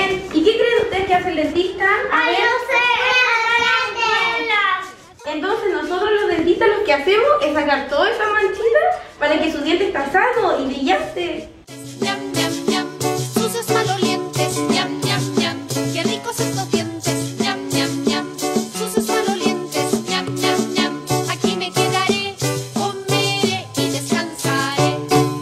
Miren, ¿y qué creen ustedes que hace el dentista? A ver. Entonces nosotros los dentistas lo que hacemos es sacar todas esas manchitas para que su diente esté sano y brillante. Ñam, ñam, ñam, sucios malolientes, ñam, ñam, ñam, qué ricos estos dientes, ñam, ñam, ñam, sucios malolientes, ñam, ñam, ñam, aquí me quedaré, comeré y descansaré.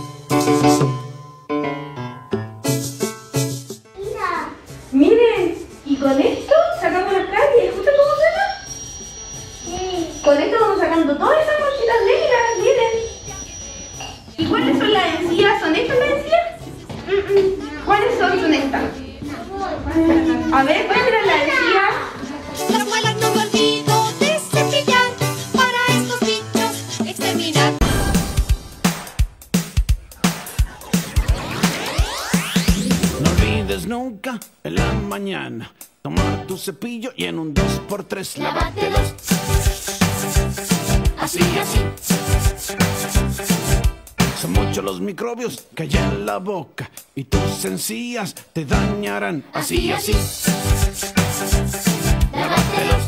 Miren, y con esto sacamos las caries, ¿escuchan cómo suena? Con esto vamos sacando todas esas manchitas negras, miren. ¿Y cuáles son las encías? ¿Son estas las encías? ¿Cuáles son? Son estas. A ver, muestran las encías. Las muelas no me olvido de cepillar, para estos bichos exterminar. No olvides nunca en la mañana tomar tu cepillo y en un 2x3 lávátelos. Así, así. Son muchos los microbios que hay en la boca y tus encías te dañarán. Así, así. Lávátelos.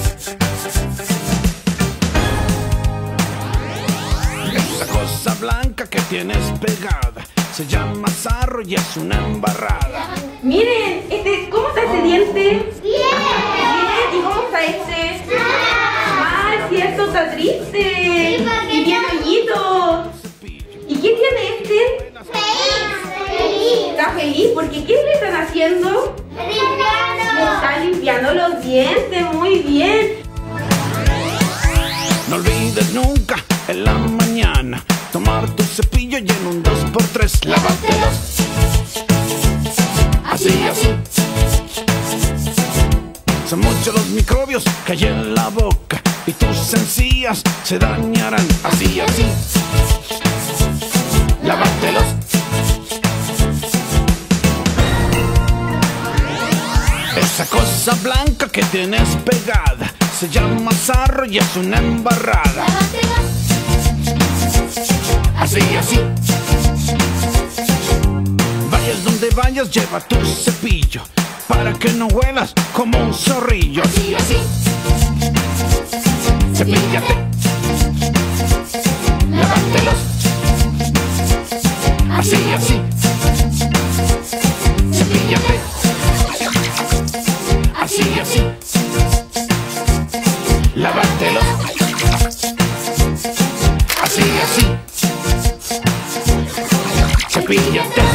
Esa cosa blanca que tienes pegada se llama sarro y es una embarrada. Miren, ¿cómo está ese diente? Bien. ¿Y cómo está este? Mal, cierto, está triste. Y tiene hoyito. ¿Y qué tiene este? Está feliz porque ¿qué le están haciendo? Le están limpiando los dientes, muy bien. No olvides nunca en la mañana tomar tu cepillo y en un 2x3 lávátelos. Así, así. Son muchos los microbios que hay en la boca y tus encías se dañarán. Así, así. Lávátelos. Esa cosa blanca que tienes pegada se llama sarro y es una embarrada. Así, así. Vayas donde vayas, lleva tu cepillo para que no huelas como un zorrillo. Así, así. Cepíllate. Lávátelos. Así, así. Cepíllate. Así, así. Lávátelos. Así, así. Cepíllate.